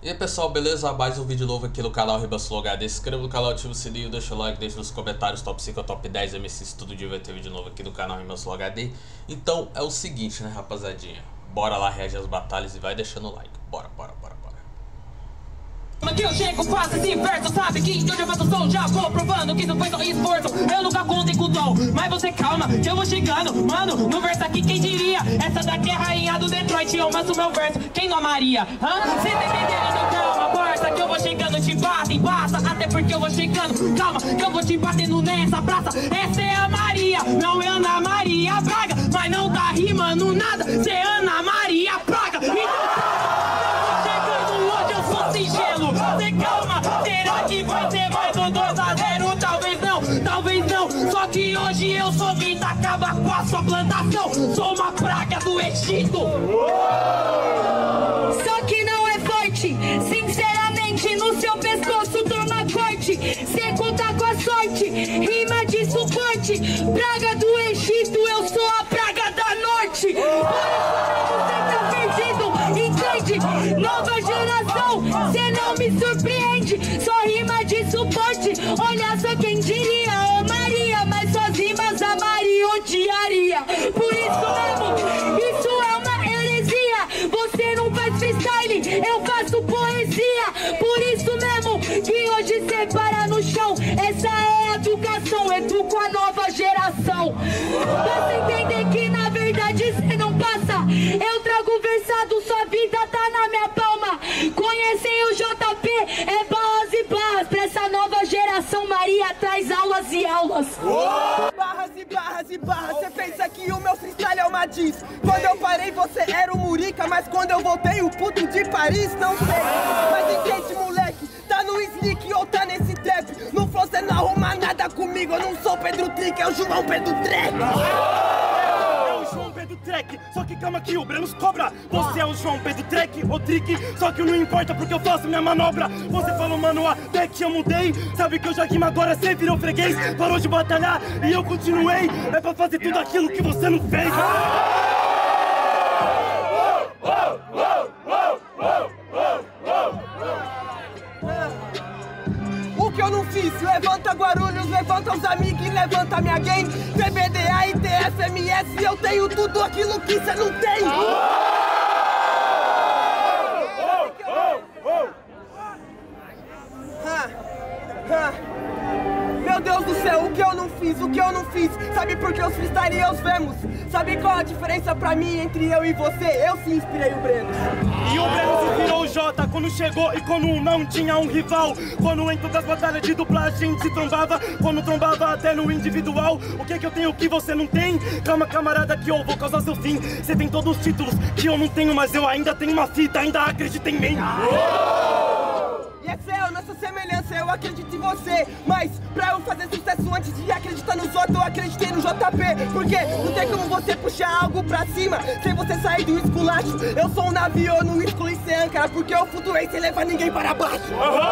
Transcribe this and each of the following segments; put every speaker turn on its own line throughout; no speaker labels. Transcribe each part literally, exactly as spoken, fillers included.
E aí pessoal, beleza? Mais um vídeo novo aqui no canal RibaSlowHD. Se inscreva no canal, ativa o sininho, deixa o like, deixa nos comentários top cinco ou top dez M Cs. Todo dia vai ter vídeo novo aqui no canal RibaSlowHD. Então é o seguinte, né, rapazadinha? Bora lá reagir às batalhas e vai deixando o like. Bora, bora, bora, bora.
Que eu chego, faço esse verso, sabe que eu já faço som, já vou provando que não foi só esforço. Eu nunca contei com o dom, mas você calma, que eu vou chegando. Mano, no verso aqui quem diria? Essa daqui é a rainha do Detroit, eu maço meu verso, quem não amaria? Hã? Cê tá entendendo? Então calma, parça, que eu vou chegando, te bata, embaça. Até porque eu vou chegando, calma, que eu vou te batendo nessa praça. Essa é a Maria, não é Ana Maria Braga, mas não tá rimando nada, cê é Ana Maria Braga. Singelo, cê calma, será que vai ter mais um dois a zero? Talvez não, talvez não, só que hoje eu sou quem tá acaba com a sua plantação. Sou uma praga do Egito.
Só que não é forte, sinceramente no seu pescoço toma corte. Cê conta com a sorte, rima de suporte. Praga do Egito, eu sou a praga da norte. Entende? Nova geração, cê não me surpreende. Só rima de suporte. Olha só quem diria, ô Maria, mas suas rimas a Maria odiaria. Por isso mesmo, isso é uma heresia. Você não faz freestyle, eu faço poesia. Por isso mesmo que hoje cê para no chão. Essa é a educação, educo a nova geração. Você entender que na verdade cê não passa. Eu trago versado, sua vida tá na minha palma. Conhecem o J P, é barras e barras. Pra essa nova geração, Maria traz aulas e aulas.
Oh! Barras e barras e barras, cê pensa que o meu freestyle é uma diz. Quando eu parei você era o Murica, mas quando eu voltei o puto de Paris, não sei. Mas entende moleque, tá no sneak ou tá nesse trap. No flow cê não arruma nada comigo, eu não sou Pedro Trick, é o João Pedro Trek.
João Pedro Trek, só que calma que o Brenos cobra. Você é o João Pedro Trek ou Trick, só que não importa porque eu faço minha manobra. Você falou, mano, até que eu mudei. Sabe que eu já rimo agora, cê virou freguês. Parou de batalhar e eu continuei. É pra fazer tudo aquilo que você não fez.
O que eu não fiz? Levanta Guarulhos, levanta os amigos e levanta minha gang. T B D A e T S M S, eu tenho tudo aquilo que cê não tem. Ah, ah. Meu Deus do céu, o que eu não fiz, o que eu não fiz? Sabe por que os freestyle e os vemos? Sabe qual a diferença pra mim entre eu e você? Eu sim inspirei o Breno.
E o Breno virou o Jota quando chegou e quando não tinha um rival. Quando em todas as batalhas de dupla a gente se trombava. Quando trombava até no individual. O que é que eu tenho que você não tem? Calma camarada que eu vou causar seu fim. Você tem todos os títulos que eu não tenho, mas eu ainda tenho uma fita, ainda acredita em mim.
E é céu, nossa semelhança, eu acredito em você. Mas pra eu fazer sucesso antes de acreditar nos outros, eu acreditei no J P. Porque não tem como você puxar algo pra cima sem você sair do esculacho. Eu sou um navio, eu não excluí ser âncora, porque eu flutuei sem levar ninguém para baixo.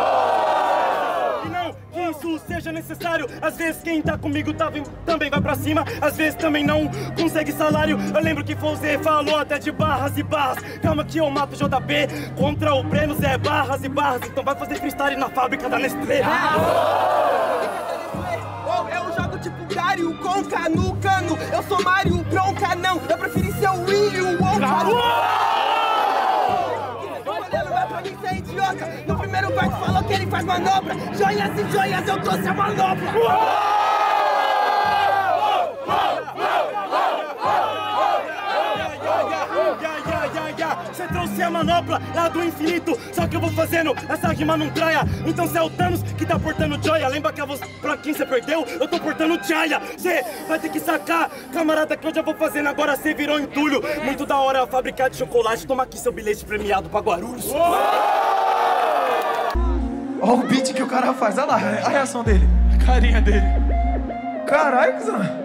E não que isso seja necessário. Às vezes quem tá comigo tá, também vai pra cima. Às vezes também não consegue salário. Eu lembro que Fozé falou até de barras e barras. Calma que eu mato o J P contra o Brenos, é barras e barras. Então vai fazer freestyle na fábrica da Nestlé.
Oh, eu jogo tipo Gario com cano, cano. Eu sou Mario, bronca não. Eu preferi ser o Willy, o Wonka. Você é idiota. No primeiro verso falou que ele faz manobra. Joias e joias, eu trouxe a manobra.
Você trouxe a manopla lá do infinito. Só que eu vou fazendo essa rima não traia. Então cê é o Thanos que tá portando joia. Lembra que a voz pra quem cê perdeu? Eu tô portando joia. Cê vai ter que sacar, camarada, que eu já vou fazendo. Agora cê virou entulho. Muito da hora fabricar de chocolate. Toma aqui seu bilhete premiado pra Guarulhos.
Olha o beat que o cara faz, olha lá a reação dele, a carinha dele. Caralho, cuzão.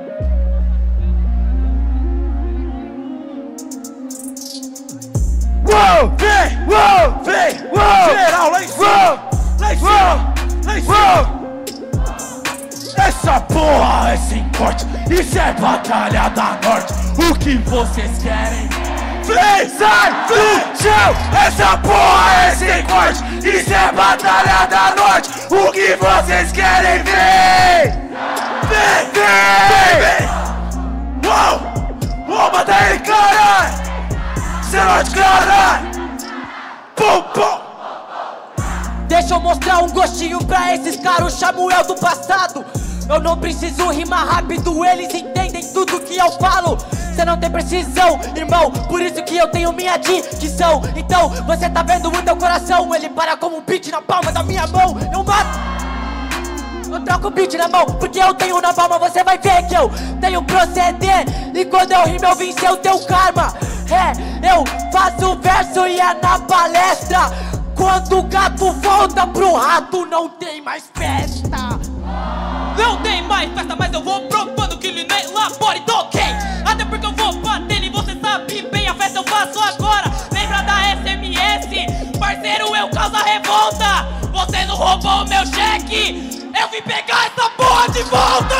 Uou, vem, uou, vem, uou, geral lá em cima, lá em cima, lá em cima. Essa porra é sem corte, isso é batalha da norte. O que vocês querem? vem, sai do chão. Essa porra é sem corte, isso é batalha da norte. O que vocês querem ver? Vem, vem, vem. Uou, uou, mata ele, caralho. Cê norte, caralho. Pum, pum.
Deixa eu mostrar um gostinho pra esses caras, o Samuel do passado. Eu não preciso rimar rápido, eles entendem tudo que eu falo. Cê não tem precisão, irmão, por isso que eu tenho minha dicção. Então, você tá vendo o teu coração, ele para como um beat na palma da minha mão. Eu mato, eu troco o beat na mão, porque eu tenho na palma, você vai ver que eu tenho proceder. E quando eu rimo eu vencer o teu karma. É, eu faço verso e é na palestra. Quando o gato volta pro rato, não tem mais festa.
Não tem mais festa, mas eu vou provando que ele nem labora e toquei. Até porque eu vou batendo e você sabe bem, a festa eu faço agora. Lembra da S M S? Parceiro, eu causo a revolta. Você não roubou meu cheque, eu vim pegar essa porra de volta.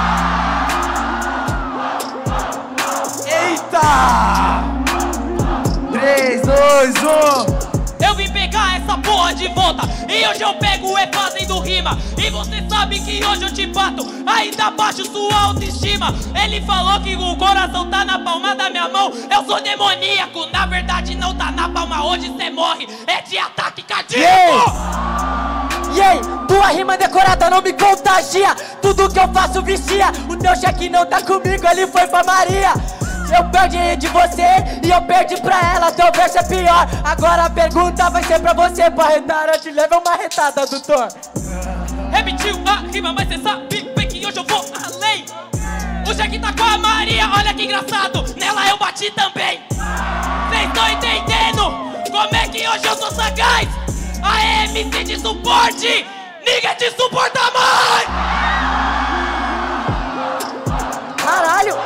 Eita! três, dois, um.
Eu vim pegar essa porra de volta. E hoje eu pego e fazendo rima. E você sabe que hoje eu te bato. Ainda baixo sua autoestima. Ele falou que o coração tá na palma da minha mão. Eu sou demoníaco, na verdade não tá na palma. Hoje cê morre, é de ataque cardíaco.
E aí, tua rima decorada não me contagia. Tudo que eu faço vicia. O teu cheque não tá comigo, ele foi pra Maria. Eu perdi de você e eu perdi pra ela, teu verso é pior. Agora a pergunta vai ser pra você, pra retar, eu te levo uma retada, doutor.
Repetiu a rima, mas cê sabe bem que hoje eu vou além. O Jack tá com a Maria, olha que engraçado, nela eu bati também. Cês tão entendendo como é que hoje eu sou sagaz? A M C de suporte, ninguém te suporta mais.
Caralho!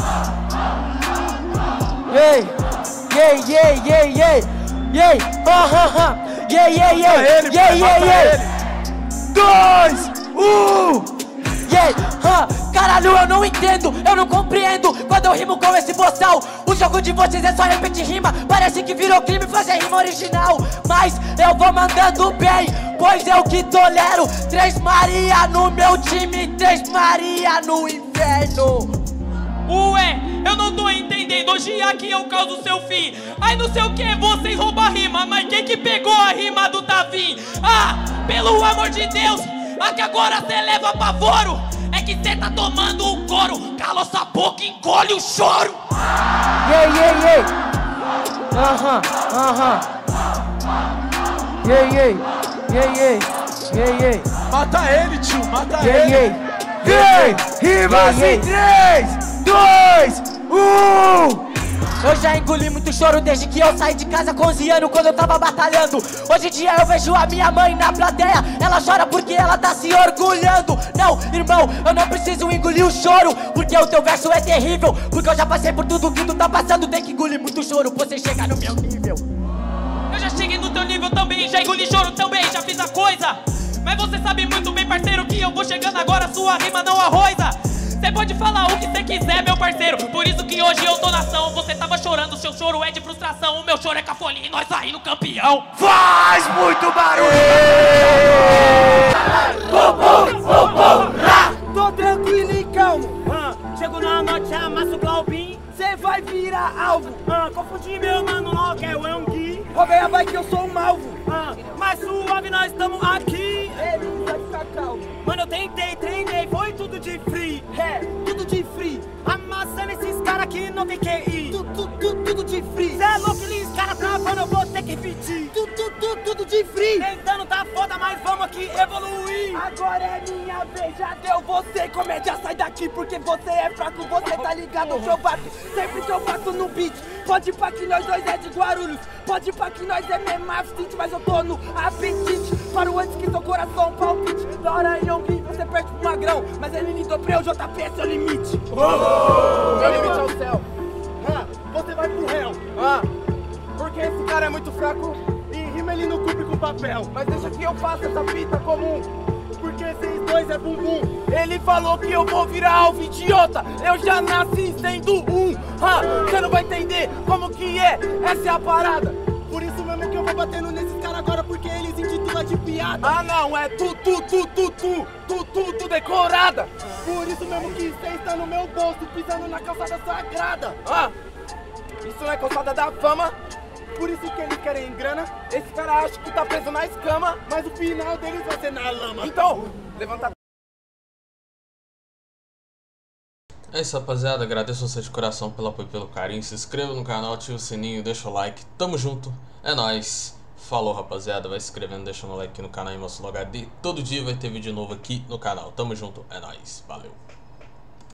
Yey, yey, yey, yey, yey, yey, ah, ah, ah, yey, yey, yey, yey, yey, yey,
Dois, um.
yey, ah, caralho, eu não entendo, eu não compreendo quando eu rimo com esse boçal. O jogo de vocês é só repetir rima, parece que virou crime fazer rima original. Mas eu vou mandando bem, pois eu que tolero. Três Maria no meu time, três Maria no inferno.
Ué, eu não tô entendendo, hoje aqui eu causo seu fim. Aí não sei o que, vocês roubam a rima, mas quem que pegou a rima do Tavim? Ah, pelo amor de Deus, aqui agora cê leva pavoro. É que cê tá tomando o couro, cala sua boca e engole o choro.
Yey, yey, yey, aham, aham, yey, yey, yey, yey, yey, yey.
Mata ele, tio, mata
Yey,
ele.
yey.
Vem, rimas
Yey, yey.
em três, dois, um.
Eu já engoli muito choro desde que eu saí de casa com onze anos, quando eu tava batalhando. Hoje em dia eu vejo a minha mãe na plateia, ela chora porque ela tá se orgulhando. Não, irmão, eu não preciso engolir o choro, porque o teu verso é terrível. Porque eu já passei por tudo que tu tá passando, tem que engolir muito choro pra você chegar no meu nível.
Eu já cheguei no teu nível também, já engoli choro também, já fiz a coisa. Mas você sabe muito bem, parceiro, que eu vou chegando agora, sua rima não arroza. Cê pode falar o que cê quiser, meu parceiro, por isso que hoje eu tô na ação. Você tava chorando, seu choro é de frustração, o meu choro é cafolinha e nós saindo campeão.
Faz muito barulho.
Tô tranquilo e calmo.
Ah, chego na noite, amasso o Glaubin.
Cê vai virar alvo.
Ah, confundi meu mano, logo é o Eungui.
Roubei a vai que eu sou um malvo.
Ah, mas suave, nós estamos aqui.
Ele vai ficar calmo.
Mano, eu tentei, treinei, foi tudo de free.
É, tudo de free.
Amassando esses caras que não tem Q I.
Tudo, tudo, tudo, tudo de free.
Cê é louco, eles caras travando, eu vou ter que repetir.
Tudo, tudo, tudo, tudo de free.
Tentando tá foda, mas vamos aqui evoluir.
Agora é minha vez, já deu você. Comédia, sai daqui porque você é fraco. Você tá ligado que eu bato sempre que eu bato no beat. Pode ir pra que nós dois é de Guarulhos. Pode ir pra que nós é mesmo afstint, mas eu tô no apetite. Para o antes que seu coração palpite. Da hora em Yongui, você perde pro magrão. Mas ele lidou pra eu, J P é seu limite.
Oh!
Meu limite é o céu.
Ah, você vai pro réu.
Ah,
Porque esse cara é muito fraco e rima ele não cumpre com papel.
mas deixa que eu faça essa fita comum.
Porque dezesseis dois é bumbum. Ele falou que eu vou virar alvo idiota. Eu já nasci sendo um. Você não vai entender como que é. Essa é a parada. Por isso mesmo que eu vou batendo nesses caras agora, porque eles intitulam de piada. Ah não, é tu, tu, tu, tu, tu, tu, tu, tu decorada. Por isso mesmo que você está no meu bolso, pisando na calçada sagrada. Ah, isso não é calçada da fama. Por isso que eles querem grana. Esse cara acha que tá preso na escama, mas o final deles vai ser na lama. Então, levanta.
É isso, rapaziada. Agradeço você de coração pelo apoio e pelo carinho. Se inscreva no canal, ative o sininho, deixa o like. Tamo junto. É nóis. Falou, rapaziada. Vai se inscrevendo, deixando o like aqui no canal Rimosloga H D. Todo dia vai ter vídeo novo aqui no canal. Tamo junto. É nóis. Valeu.